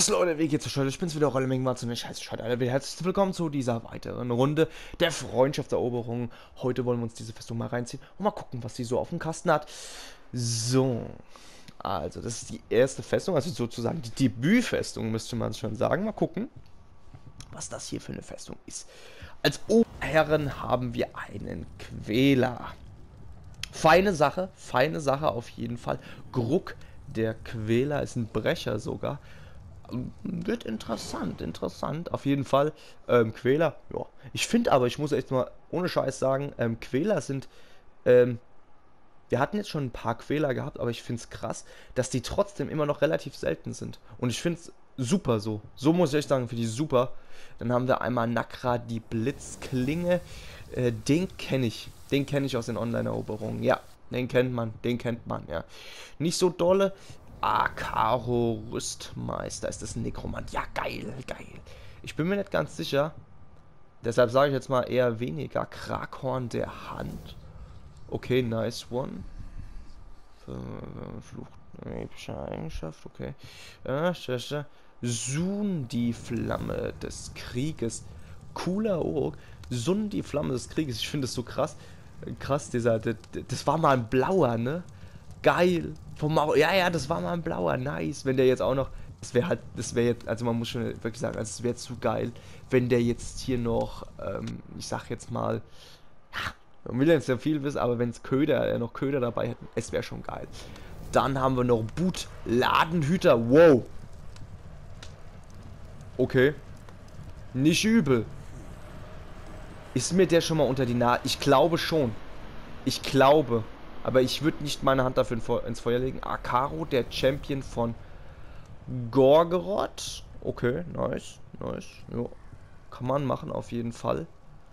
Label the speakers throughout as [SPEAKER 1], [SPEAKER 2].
[SPEAKER 1] Was Leute, wie geht's euch heute? Ich bin's wieder, Rolle Mingmatz und ich heiße Scheiße, Alter. Herzlich willkommen zu dieser weiteren Runde der Freundschaftseroberung. Heute wollen wir uns diese Festung mal reinziehen und mal gucken, was sie so auf dem Kasten hat. So, also das ist die erste Festung, also sozusagen die Debütfestung, müsste man schon sagen. Mal gucken, was das hier für eine Festung ist. Als Oberherren haben wir einen Quäler. Feine Sache auf jeden Fall. Gruck, der Quäler, ist ein Brecher sogar. Wird interessant, auf jeden Fall. Quäler, ja. Ich finde aber, ich muss echt mal ohne Scheiß sagen, Quäler sind, wir hatten jetzt schon ein paar Quäler gehabt, aber ich finde es krass, dass die trotzdem immer noch relativ selten sind. Und ich finde es super so. So muss ich echt sagen, finde ich super. Dann haben wir einmal Nakra, die Blitzklinge. Den kenne ich. Den kenne ich aus den Online-Eroberungen. Ja, den kennt man, ja. Nicht so dolle. Karo Rüstmeister. Ist das ein Nekromant? Ja, geil. Ich bin mir nicht ganz sicher. Deshalb sage ich jetzt mal eher weniger. Krakhorn der Hand. Okay, nice one. Flucht. Epische Eigenschaft, okay. Sun, die Flamme des Krieges. Cooler Ork. Sun, die Flamme des Krieges. Ich finde das so krass. Krass, das war mal ein blauer, ne? Geil. Ja, das war mal ein blauer. Nice. Wenn der jetzt auch noch. Das wäre jetzt, also man muss schon wirklich sagen, also es wäre zu geil, wenn der jetzt hier noch, ich sag jetzt mal, ja, man will jetzt ja viel wissen, aber wenn es noch Köder dabei hätten, es wäre schon geil. Dann haben wir noch Boot Ladenhüter. Wow. Okay. Nicht übel. Ist mir der schon mal unter die Nase? Ich glaube schon. Ich glaube. Aber ich würde nicht meine Hand dafür ins Feuer legen. Akaro, der Champion von Gorgoroth. Okay, nice. Jo. Kann man machen auf jeden Fall.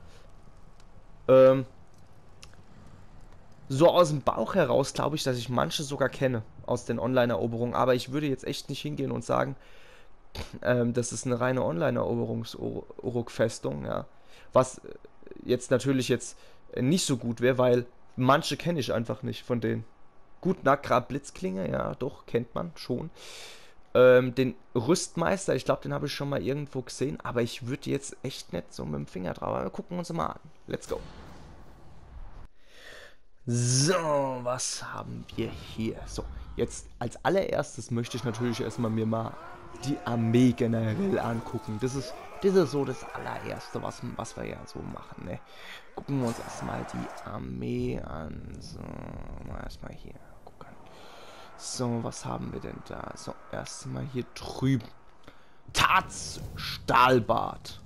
[SPEAKER 1] So aus dem Bauch heraus glaube ich, dass ich manche sogar kenne aus den Online-Eroberungen. Aber ich würde jetzt echt nicht hingehen und sagen, das ist eine reine Online-Eroberungs-Uruk-Festung, ja. Was jetzt natürlich nicht so gut wäre, weil manche kenne ich einfach nicht von denen. Gut, Nakra Blitzklinge, ja, doch, kennt man schon. Den Rüstmeister, ich glaube, den habe ich schon mal irgendwo gesehen, aber ich würde jetzt echt nicht so mit dem Finger drauf. Aber wir gucken uns mal an. Let's go. So, was haben wir hier? So, jetzt als allererstes möchte ich natürlich erstmal mir mal die Armee generell angucken. Das ist so das allererste, was wir ja so machen, ne? Gucken wir uns erstmal die Armee an. So, mal erstmal hier gucken. So, was haben wir denn da? So, erstmal hier drüben. Taz Stahlbart.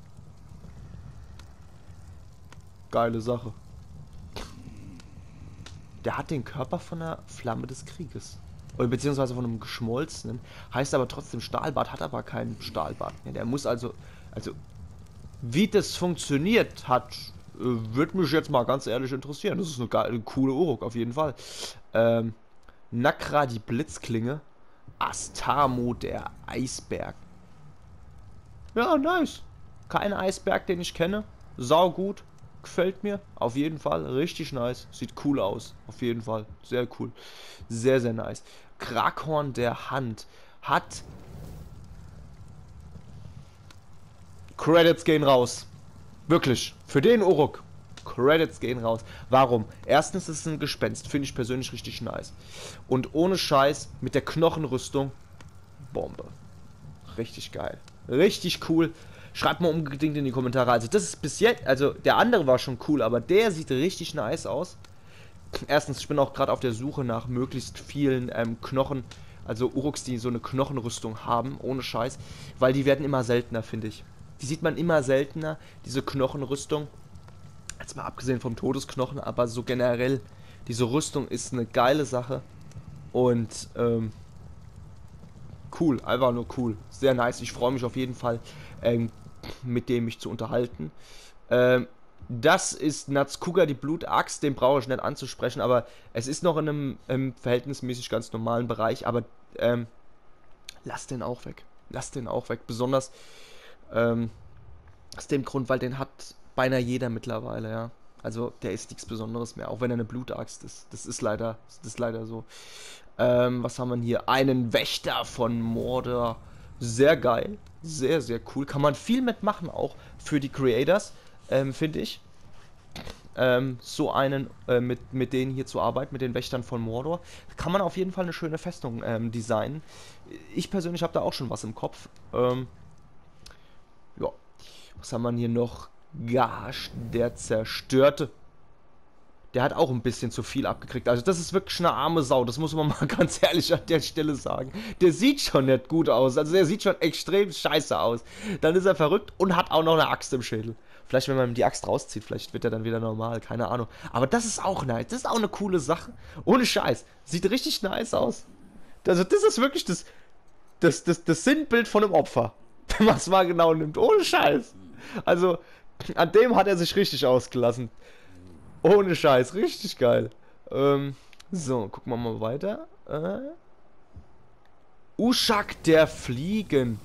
[SPEAKER 1] Geile Sache. Der hat den Körper von der Flamme des Krieges. Oder beziehungsweise von einem geschmolzenen. Heißt aber trotzdem Stahlbart, hat aber keinen Stahlbart. Ja, der muss also wie das funktioniert hat, würde mich jetzt mal ganz ehrlich interessieren. Das ist eine coole Uruk auf jeden Fall. Nakra, die Blitzklinge. Astamo, der Eisberg. Ja, nice. Kein Eisberg, den ich kenne. Sau gut. Gefällt mir. Auf jeden Fall. Richtig nice. Sieht cool aus. Auf jeden Fall. Sehr cool. Sehr nice. Krakhorn der Hand hat... Credits gehen raus. Wirklich. Für den Uruk. Credits gehen raus. Warum? Erstens ist es ein Gespenst. Finde ich persönlich richtig nice. Und ohne Scheiß mit der Knochenrüstung. Bombe. Richtig geil. Richtig cool. Schreibt mal unbedingt in die Kommentare. Also das ist bis jetzt, also der andere war schon cool, aber der sieht richtig nice aus. Erstens, ich bin auch gerade auf der Suche nach möglichst vielen Knochen, also Uruks, die so eine Knochenrüstung haben, ohne Scheiß, weil die werden immer seltener, finde ich. Die sieht man immer seltener, diese Knochenrüstung. Jetzt mal abgesehen vom Todesknochen, aber so generell, diese Rüstung ist eine geile Sache. Und, cool, einfach nur cool. Sehr nice. Ich freue mich auf jeden Fall, mit dem mich zu unterhalten. Das ist Nazkuga, die Blutaxt. Den brauche ich nicht anzusprechen, aber es ist noch in einem verhältnismäßig ganz normalen Bereich. Aber lass den auch weg. Besonders aus dem Grund, weil den hat beinahe jeder mittlerweile, ja. Also der ist nichts Besonderes mehr, auch wenn er eine Blutaxt ist. Das ist leider so. Was haben wir hier? Einen Wächter von Mordor. Sehr geil. Sehr, sehr cool. Kann man viel mitmachen, auch für die Creators, finde ich. So einen, mit denen hier zu arbeiten, mit den Wächtern von Mordor. Kann man auf jeden Fall eine schöne Festung designen. Ich persönlich habe da auch schon was im Kopf. Ja. Was haben wir hier noch? Gash, der Zerstörte. Der hat auch ein bisschen zu viel abgekriegt. Also das ist wirklich eine arme Sau. Das muss man mal ganz ehrlich an der Stelle sagen. Der sieht schon nicht gut aus. Also der sieht schon extrem scheiße aus. Dann ist er verrückt und hat auch noch eine Axt im Schädel. Vielleicht, wenn man die Axt rauszieht, vielleicht wird er dann wieder normal. Keine Ahnung. Aber das ist auch nice. Das ist auch eine coole Sache. Ohne Scheiß. Sieht richtig nice aus. Also das ist wirklich das Sinnbild von einem Opfer. Wenn man es mal genau nimmt. Ohne Scheiß. Also an dem hat er sich richtig ausgelassen. Ohne Scheiß, richtig geil. So, gucken wir mal weiter. Ushak der Fliegen.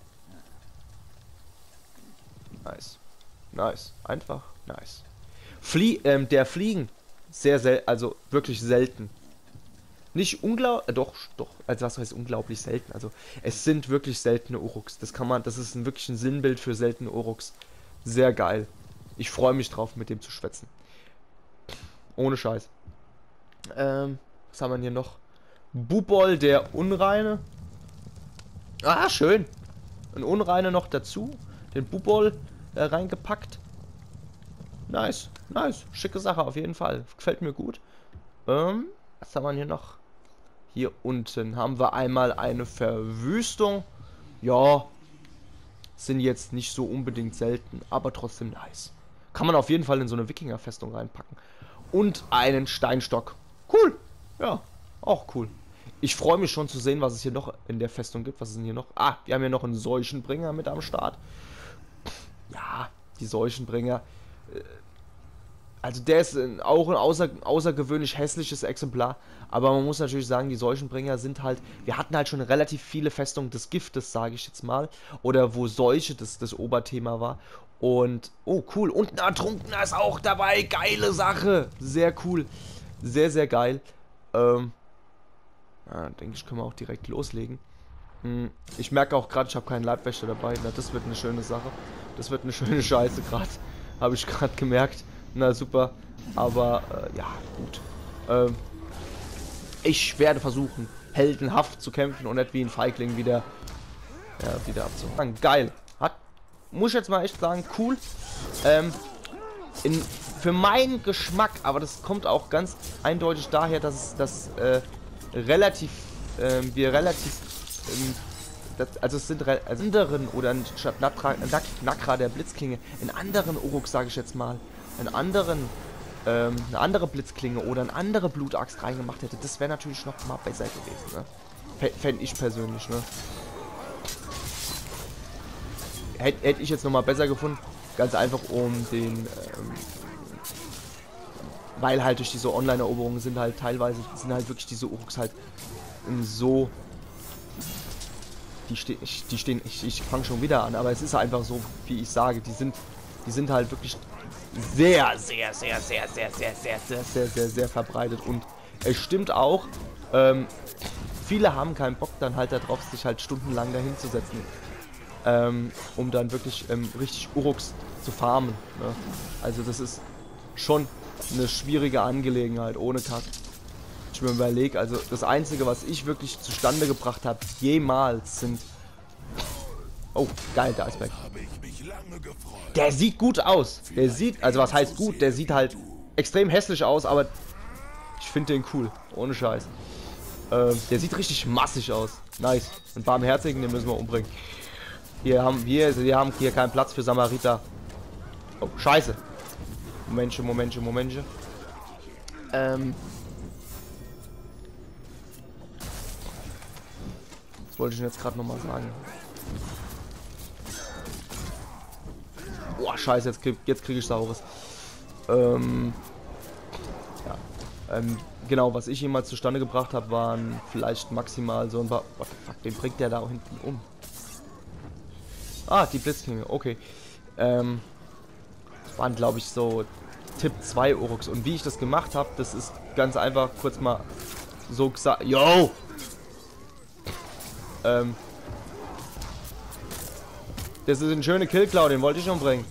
[SPEAKER 1] Nice. Nice. Einfach nice. Der Fliegen. Sehr selten, also wirklich selten. Nicht unglaublich, doch, also was heißt unglaublich selten? Also, es sind wirklich seltene Uruks. Das ist wirklich ein Sinnbild für seltene Uruks. Sehr geil. Ich freue mich drauf, mit dem zu schwätzen. Ohne Scheiß. Was haben wir denn hier noch? Bubol, der Unreine. Ah, schön. Ein Unreine noch dazu. Den Bubol reingepackt. Nice, nice. Schicke Sache auf jeden Fall. Gefällt mir gut. Was haben wir hier noch? Hier unten haben wir einmal eine Verwüstung. Ja, sind jetzt nicht so unbedingt selten, aber trotzdem nice. Kann man auf jeden Fall in so eine Wikingerfestung reinpacken. Und einen Steinstock. Cool. Ja, auch cool. Ich freue mich schon zu sehen, was es hier noch in der Festung gibt. Was ist denn hier noch? Ah, wir haben hier noch einen Seuchenbringer mit am Start. Ja, die Seuchenbringer. Also der ist auch ein außergewöhnlich hässliches Exemplar. Aber man muss natürlich sagen, die Seuchenbringer sind halt... Wir hatten halt schon relativ viele Festungen des Giftes, sage ich jetzt mal. Oder wo Seuche das Oberthema war. Und, oh cool, und ein Ertrunkener ist auch dabei, geile Sache, sehr cool, sehr, sehr geil. Ja, denke ich, können wir auch direkt loslegen. Ich merke auch gerade, ich habe keinen Leibwächter dabei, na, das wird eine schöne Sache, das wird eine schöne Scheiße gerade, habe ich gerade gemerkt, na super, aber, ja, gut. Ich werde versuchen, heldenhaft zu kämpfen und nicht wie ein Feigling wieder abzuhauen. Geil. Muss ich jetzt mal echt sagen, cool. Für meinen Geschmack, aber das kommt auch ganz eindeutig daher, dass wir relativ, also es sind anderen, oder statt Nakra der Blitzklinge, in anderen Uruks, sage ich jetzt mal, eine andere Blitzklinge oder eine andere Blutaxt reingemacht hätte, das wäre natürlich noch mal besser gewesen, ne? Fände ich persönlich, ne? Hätte ich jetzt nochmal besser gefunden. Ganz einfach um den, weil halt durch diese Online-Eroberungen sind halt teilweise, sind halt wirklich diese Uruks halt so, ich fange schon wieder an, aber es ist einfach so, wie ich sage, die sind halt wirklich sehr verbreitet und es stimmt auch, viele haben keinen Bock dann halt darauf, sich halt stundenlang dahin zu setzen. Um dann wirklich richtig Uruks zu farmen. Ne? Also das ist schon eine schwierige Angelegenheit, ohne Kack. Ich mir überlege, also das Einzige, was ich wirklich zustande gebracht habe, jemals sind... Oh, geil, der Eisberg. Der sieht gut aus. Der sieht, also was heißt gut, der sieht halt extrem hässlich aus, aber ich finde den cool, ohne Scheiß. Der sieht richtig massig aus. Nice. Und Barmherzigen, den müssen wir umbringen. Wir haben hier keinen Platz für Samariter. Oh, scheiße. Momentchen. Was wollte ich denn jetzt gerade nochmal sagen? Boah, scheiße, jetzt krieg ich Saures. Genau, was ich jemals zustande gebracht habe, waren vielleicht maximal so ein paar... What the fuck, den bringt der da hinten um? Ah, die Blitzklinge, okay. Waren, glaube ich, so Tipp 2 Uruks. Und wie ich das gemacht habe, das ist ganz einfach kurz mal so gesagt. Yo! Das ist ein schöner Killcloud, den wollte ich umbringen.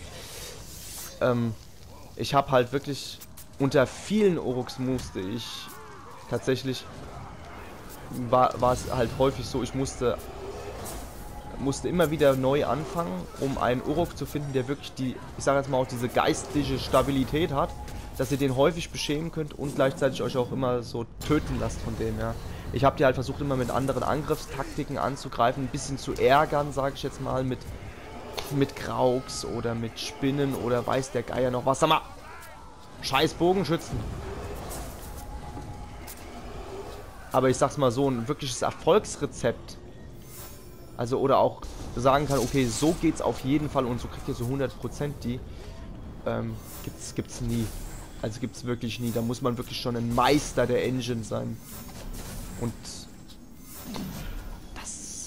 [SPEAKER 1] Ich habe halt wirklich unter vielen Uruks musste ich tatsächlich war es halt häufig so, ich musste immer wieder neu anfangen, um einen Uruk zu finden, der wirklich die, ich sage jetzt mal auch diese geistliche Stabilität hat, dass ihr den häufig beschämen könnt und gleichzeitig euch auch immer so töten lasst von dem, ja. Ich habe die halt versucht immer mit anderen Angriffstaktiken anzugreifen, ein bisschen zu ärgern, sage ich jetzt mal, mit Kraugs oder mit Spinnen oder weiß der Geier noch was. Sag mal, scheiß Bogenschützen. Aber ich sag's mal so, ein wirkliches Erfolgsrezept, also oder auch sagen kann, okay, so geht's auf jeden Fall und so kriegt ihr so 100% die, gibt's nie. Also gibt's wirklich nie. Da muss man wirklich schon ein Meister der Engine sein. Und das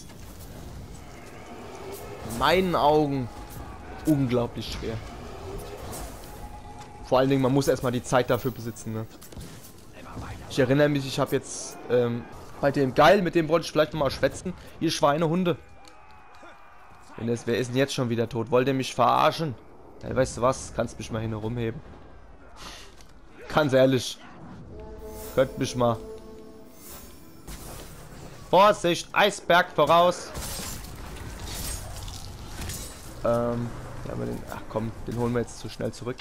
[SPEAKER 1] in meinen Augen unglaublich schwer. Vor allen Dingen, man muss erstmal die Zeit dafür besitzen, ne? Ich erinnere mich, ich habe jetzt bei dem geil, mit dem wollte ich vielleicht nochmal schwätzen. Ihr Schweinehunde. Wer ist denn jetzt schon wieder tot? Wollt ihr mich verarschen? Ja, weißt du was? Kannst mich mal hin rumheben. Ganz ehrlich. Könnt mich mal. Vorsicht, Eisberg voraus. Ja, aber den. Ach komm, den holen wir jetzt zu schnell zurück.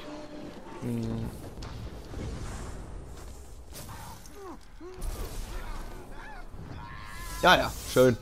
[SPEAKER 1] Ja, ja, schön.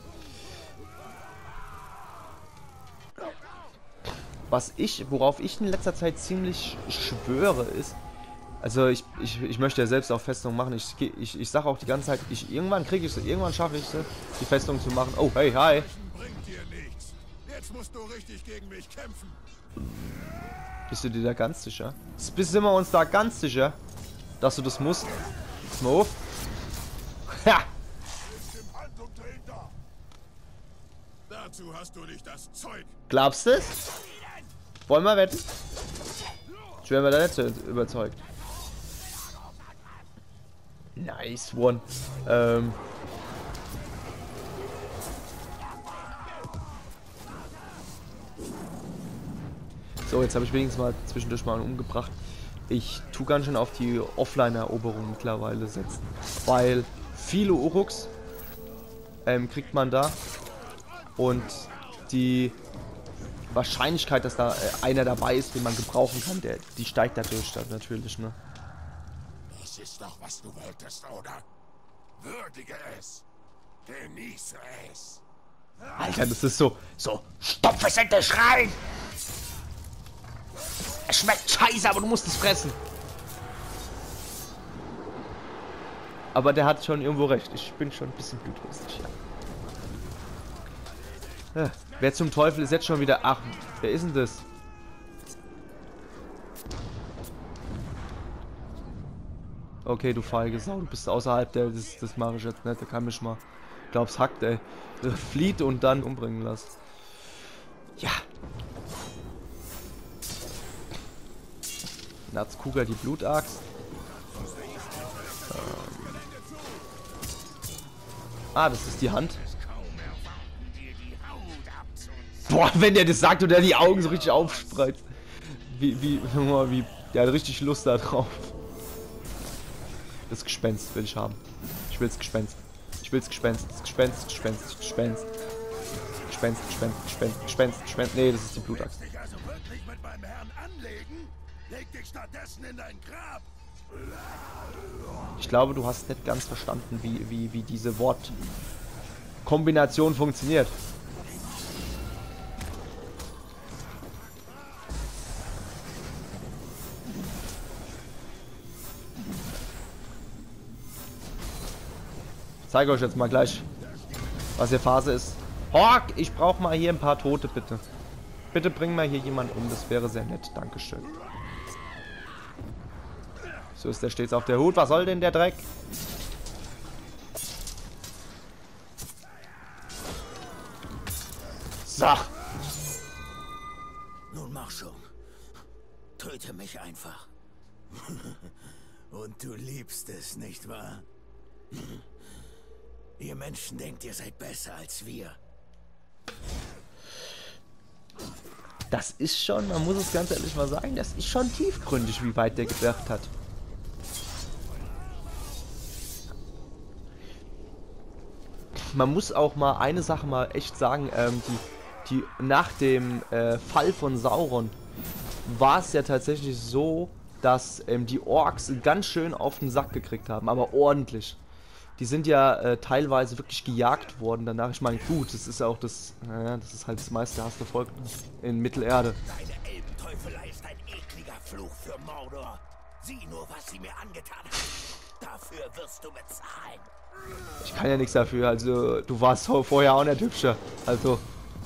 [SPEAKER 1] Worauf ich in letzter Zeit ziemlich schwöre, ist, also ich möchte ja selbst auch Festungen machen. Ich sage auch die ganze Zeit, irgendwann kriege ich sie, irgendwann schaffe ich sie, die Festung zu machen. Oh, hey, hi.
[SPEAKER 2] Bringt dir nichts. Jetzt musst du richtig gegen mich kämpfen.
[SPEAKER 1] Bist du dir da ganz sicher? Sind wir uns da ganz sicher, dass du das musst? Pass mal auf. Ha!
[SPEAKER 2] Dazu hast du nicht das Zeug.
[SPEAKER 1] Glaubst du es? Wollen wir wetten? Ich wäre mir da nicht so überzeugt. Nice one. So, jetzt habe ich wenigstens mal zwischendurch mal einen umgebracht. Ich tue ganz schön auf die Offline-Eroberung mittlerweile setzen. Weil viele Uruks kriegt man da. Und die Wahrscheinlichkeit, dass da einer dabei ist, den man gebrauchen kann, die steigt dadurch dann natürlich, ne?
[SPEAKER 2] Das ist doch, was du wolltest, oder? Würdige es. Genieße es.
[SPEAKER 1] Alter, das ist so stopf es in dich rein! Es schmeckt scheiße, aber du musst es fressen. Aber der hat schon irgendwo recht. Ich bin schon ein bisschen blutrünstig, ja. Ja. Wer zum Teufel ist jetzt schon wieder... Ach, wer ist denn das? Okay, du feige Sau, du bist außerhalb der... Das mache ich jetzt nicht, der kann mich mal... Glaub's hackt, ey. Flieht und dann umbringen lassen. Ja. Natzkuga, die Blutaxt. Ah, das ist die Hand. Boah, wenn der das sagt und der die Augen so richtig aufspreizt. Wie, der hat richtig Lust da drauf. Das Gespenst will ich haben. Ich will's Gespenst. Ich will's Gespenst. Das Gespenst, Gespenst, Gespenst. Gespenst, Gespenst, Gespenst, Gespenst, Gespenst. Nee, das ist die Blutaxt.
[SPEAKER 2] Also wirklich mit meinem Herrn anlegen? Leg dich stattdessen in dein Grab.
[SPEAKER 1] Ich glaube, du hast nicht ganz verstanden, wie diese Wortkombination funktioniert. Ich zeige euch jetzt mal gleich, was hier Phase ist. Hork, ich brauche mal hier ein paar Tote, bitte. Bitte bring mal hier jemand um, das wäre sehr nett. Dankeschön. So ist der stets auf der Hut. Was soll denn der Dreck? So.
[SPEAKER 2] Nun mach schon. Töte mich einfach. Und du liebst es, nicht wahr? Ihr Menschen denkt, ihr seid besser als wir.
[SPEAKER 1] Das ist schon, man muss es ganz ehrlich mal sagen, das ist schon tiefgründig, wie weit der gedacht hat. Man muss auch mal eine Sache mal echt sagen, die nach dem Fall von Sauron war es ja tatsächlich so, dass die Orks ganz schön auf den Sack gekriegt haben, aber ordentlich. Die sind ja teilweise wirklich gejagt worden danach. Ich meine, gut, das ist ja auch das, das ist halt das meistgehasste Volk in Mittelerde.
[SPEAKER 2] Deine Elbenteufelei ist ein ekliger Fluch für Mordor. Sieh nur, was sie mir angetan hat. Dafür wirst du bezahlen.
[SPEAKER 1] Ich kann ja nichts dafür, also du warst vorher auch nicht hübscher, also...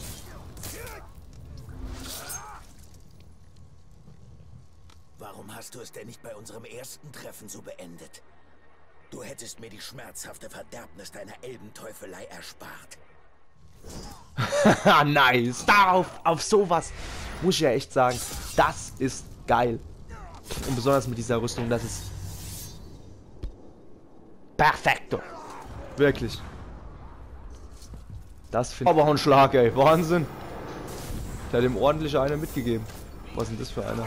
[SPEAKER 2] Warum hast du es denn nicht bei unserem ersten Treffen so beendet? Du hättest mir die schmerzhafte Verderbnis deiner Elbenteufelei erspart.
[SPEAKER 1] Nice! Auf sowas muss ich ja echt sagen, das ist geil. Und besonders mit dieser Rüstung, das ist... Perfekto! Wirklich. Das finde ich... Aber auch ein Schlag, ey. Wahnsinn! Der hat ihm ordentlich eine mitgegeben. Was ist denn das für einer?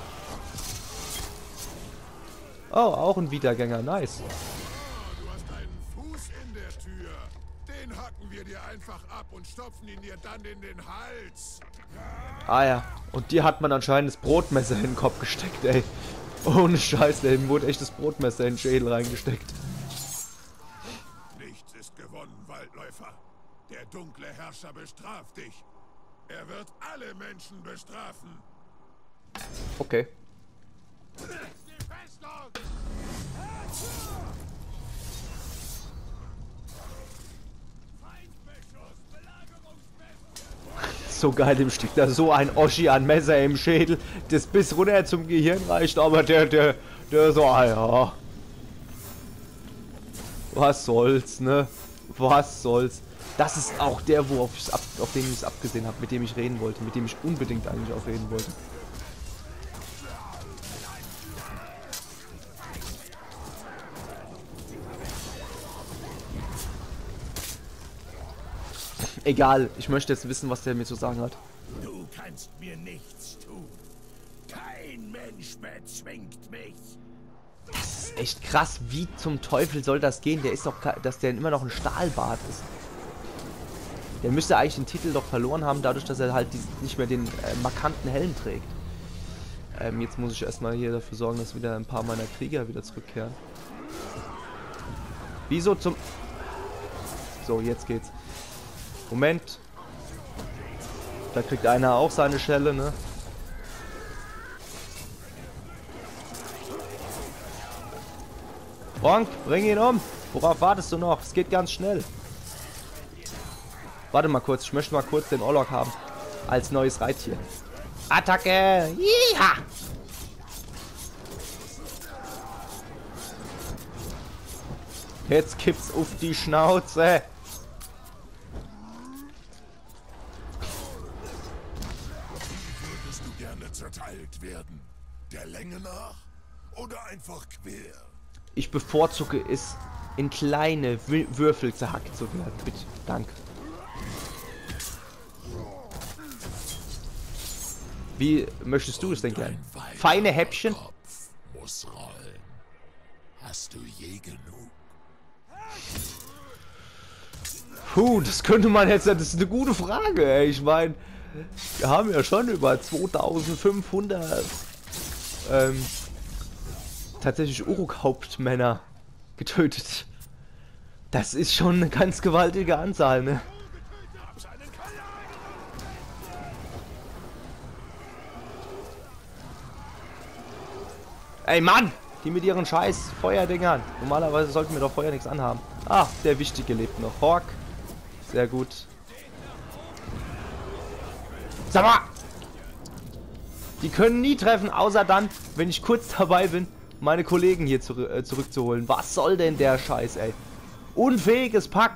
[SPEAKER 1] Oh, auch ein Wiedergänger. Nice.
[SPEAKER 2] Du hast einen Fuß in der Tür. Den hacken wir dir einfach ab und stopfen ihn dir dann in den Hals.
[SPEAKER 1] Ah ja. Und dir hat man anscheinend das Brotmesser in den Kopf gesteckt, ey. Ohne Scheiß, dem wurde echt das Brotmesser in den Schädel reingesteckt.
[SPEAKER 2] Nichts ist gewonnen, Waldläufer. Der dunkle Herrscher bestraft dich. Er wird alle Menschen bestrafen.
[SPEAKER 1] Okay.
[SPEAKER 2] Die Festung! Feindbeschuss, Belagerungsmesser!
[SPEAKER 1] So geil im Stück. Da so ein Oschi an Messer im Schädel, das bis runter zum Gehirn reicht, aber der so, ah ja. Was soll's, ne? Was soll's? Das ist auch der, auf den ich es abgesehen habe, mit dem ich reden wollte, mit dem ich unbedingt eigentlich auch reden wollte. Egal, ich möchte jetzt wissen, was der mir zu sagen hat.
[SPEAKER 2] Du kannst mir nichts tun. Kein Mensch bezwingt mich.
[SPEAKER 1] Das ist echt krass. Wie zum Teufel soll das gehen? Der ist doch, dass der immer noch ein Stahlbart ist. Der müsste eigentlich den Titel doch verloren haben, dadurch, dass er halt nicht mehr den markanten Helm trägt. Jetzt muss ich erstmal hier dafür sorgen, dass wieder ein paar meiner Krieger wieder zurückkehren. Wieso zum... So, jetzt geht's. Moment. Da kriegt einer auch seine Schelle, ne? Bronk, bring ihn um. Worauf wartest du noch? Es geht ganz schnell. Warte mal kurz, ich möchte mal kurz den Orlok haben. Als neues Reittier. Attacke! Jiha! Jetzt kippt's auf die Schnauze.
[SPEAKER 2] Würdest du gerne zerteilt werden? Der Länge nach? Oder einfach quer?
[SPEAKER 1] Ich bevorzuge es, in kleine Würfel zerhackt zu werden. Bitte, danke. Wie möchtest du es denn gerne? Feine Häppchen?
[SPEAKER 2] Kopf muss rollen. Hast du je genug?
[SPEAKER 1] Puh, das könnte man jetzt... Das ist eine gute Frage, ey. Ich meine, wir haben ja schon über 2500 tatsächlich Uruk-Hauptmänner getötet. Das ist schon eine ganz gewaltige Anzahl, ne? Ey Mann! Die mit ihren scheiß Feuerdingern. Normalerweise sollten wir doch Feuer nichts anhaben. Ah, der Wichtige lebt noch. Hawk. Sehr gut. Sag mal! Die können nie treffen, außer dann, wenn ich kurz dabei bin, meine Kollegen hier zurückzuholen. Was soll denn der Scheiß, ey? Unfähiges Pack!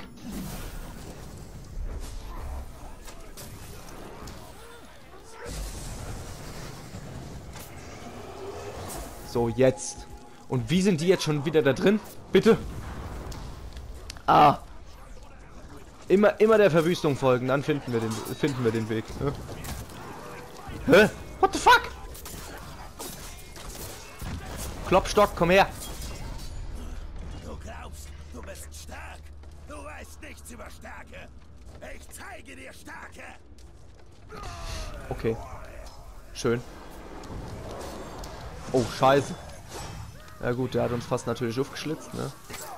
[SPEAKER 1] So, jetzt. Und wie sind die jetzt schon wieder da drin? Bitte? Ah. Immer der Verwüstung folgen, dann finden wir den Weg. Ne? Hä? What the fuck? Klopstock, komm her.
[SPEAKER 2] Du glaubst, du bist stark. Du weißt nichts über Stärke. Ich zeige dir Stärke.
[SPEAKER 1] Okay. Schön. Oh, scheiße. Ja gut, der hat uns fast natürlich aufgeschlitzt, ne?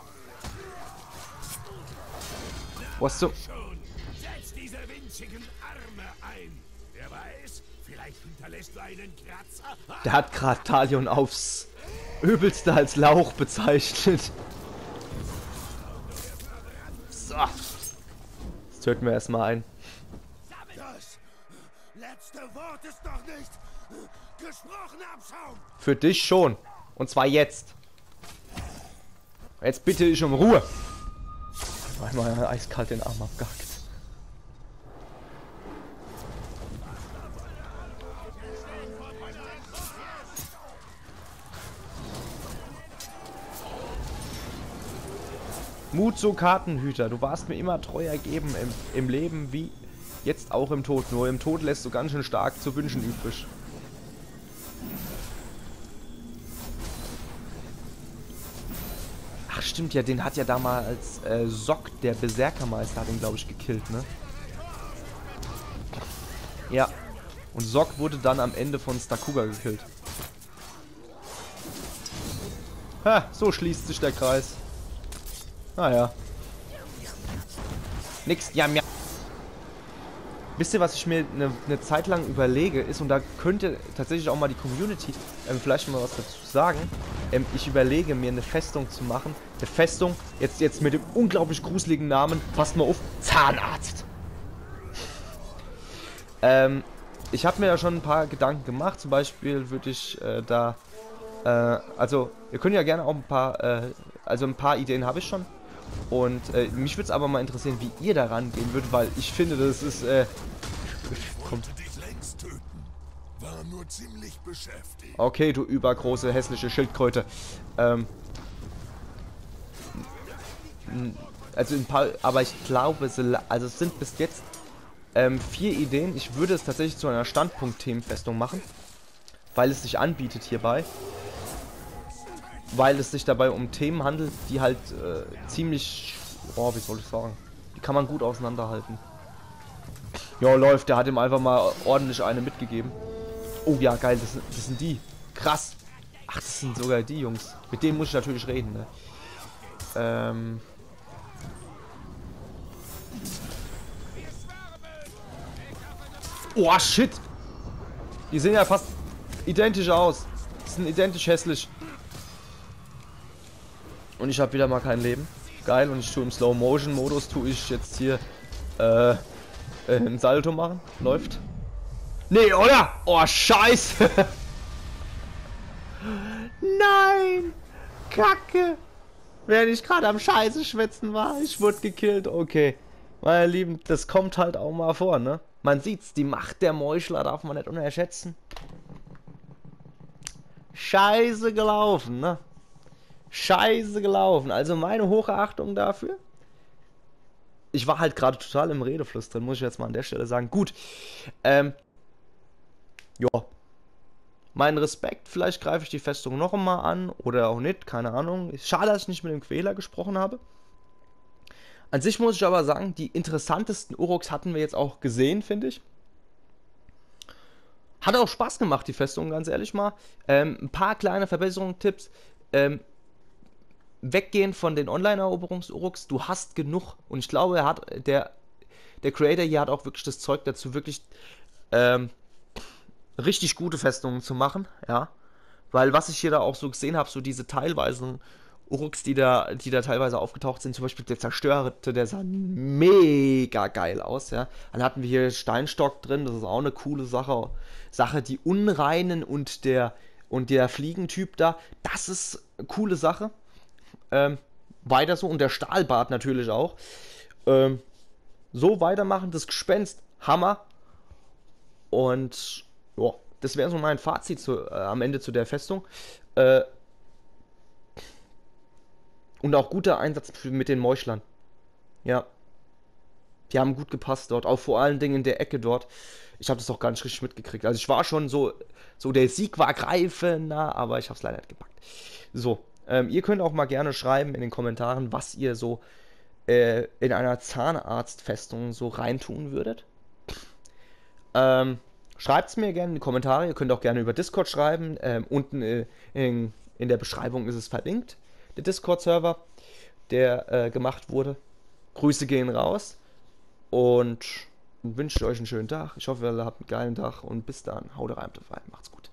[SPEAKER 1] Was so?
[SPEAKER 2] Setz diese winzigen Arme ein. Wer weiß, vielleicht hinterlässt du einen Kratzer.
[SPEAKER 1] Der hat gerade Talion aufs Übelste als Lauch bezeichnet. So. Jetzt töten wir erstmal ein.
[SPEAKER 2] Das letzte Wort ist noch nicht gesprochen, Abschaum.
[SPEAKER 1] Für dich schon. Und zwar jetzt. Jetzt bitte ich um Ruhe. Einmal eiskalt den Arm abgehackt. Mut so Kartenhüter. Du warst mir immer treu ergeben im Leben wie jetzt auch im Tod. Nur im Tod lässt du ganz schön stark zu wünschen übrig. Ach stimmt ja, den hat ja damals Sock, der Berserkermeister, hat ihn glaube ich gekillt, ne? Ja. Und Sock wurde dann am Ende von Stakuga gekillt. Ha, so schließt sich der Kreis. Naja. Nix, ja, mir. Wisst ihr, was ich mir eine Zeit lang überlege, ist, und da könnte tatsächlich auch mal die Community vielleicht mal was dazu sagen. Ich überlege mir eine Festung zu machen. Eine Festung, jetzt mit dem unglaublich gruseligen Namen, passt mal auf, Zahnarzt. Ich habe mir da schon ein paar Gedanken gemacht. Zum Beispiel würde ich also, ihr könnt ja gerne auch ein paar Ideen habe ich schon. Und mich würde es aber mal interessieren, wie ihr da rangehen würdet, weil ich finde, das ist, kommt.
[SPEAKER 2] War nur ziemlich beschäftigt.
[SPEAKER 1] Okay, du übergroße, hässliche Schildkröte. Also ein paar, aber ich glaube, es sind bis jetzt 4 Ideen. Ich würde es tatsächlich zu einer Standpunkt-Themenfestung machen, weil es sich anbietet hierbei. Weil es sich dabei um Themen handelt, die halt ziemlich, oh, wie soll ich sagen, die kann man gut auseinanderhalten. Ja, läuft, der hat ihm einfach mal ordentlich eine mitgegeben. Oh ja, geil, das sind die. Krass. Ach, das sind sogar die Jungs. Mit denen muss ich natürlich reden, ne? Oh, shit. Die sehen ja fast identisch aus. Die sind identisch hässlich. Und ich habe wieder mal kein Leben. Geil, und ich tue im Slow-Motion-Modus, tue ich jetzt hier ein Salto machen. Läuft. Nee, oder? Oh, scheiße. Nein. Kacke. Während ich gerade am Scheiße schwitzen war, ich wurde gekillt. Okay. Meine Lieben, das kommt halt auch mal vor, ne? Man sieht's, die Macht der Meuchler darf man nicht unterschätzen. Scheiße gelaufen, ne? Scheiße gelaufen. Also meine Hochachtung dafür. Ich war halt gerade total im Redefluss drin, muss ich jetzt mal an der Stelle sagen. Gut. Ja. Mein Respekt, vielleicht greife ich die Festung noch einmal an oder auch nicht, keine Ahnung. Schade, dass ich nicht mit dem Quäler gesprochen habe. An sich muss ich aber sagen, die interessantesten Uruks hatten wir jetzt auch gesehen, finde ich. Hat auch Spaß gemacht, die Festung, ganz ehrlich mal. Ein paar kleine Verbesserungen, Tipps. Weggehen von den Online-Eroberungs-Uruks. Du hast genug. Und ich glaube, der Creator hier hat auch wirklich das Zeug dazu, wirklich richtig gute Festungen zu machen. Ja. Weil was ich hier da auch so gesehen habe, so diese teilweisen Uruks, die da teilweise aufgetaucht sind, zum Beispiel der Zerstörte, der sah mega geil aus, ja. Dann hatten wir hier Steinstock drin, das ist auch eine coole Sache. Die Unreinen und der Fliegentyp da, das ist eine coole Sache. Weiter so, und der Stahlbart natürlich auch. So weitermachen, das Gespenst, Hammer. Und ja, das wäre so mein Fazit am Ende zu der Festung. Und auch guter Einsatz mit den Meuchlern. Ja. Die haben gut gepasst dort, auch vor allen Dingen in der Ecke dort. Ich habe das auch gar nicht richtig mitgekriegt. Also ich war schon so der Sieg war greifender, aber ich habe es leider nicht gepackt. So, ihr könnt auch mal gerne schreiben in den Kommentaren, was ihr so in einer Zahnarztfestung so reintun würdet. Schreibt es mir gerne in die Kommentare. Ihr könnt auch gerne über Discord schreiben. Unten in der Beschreibung ist es verlinkt. Der Discord-Server, der gemacht wurde. Grüße gehen raus. Und wünsche euch einen schönen Tag. Ich hoffe, ihr habt einen geilen Tag. Und bis dann. Haut rein, macht's gut.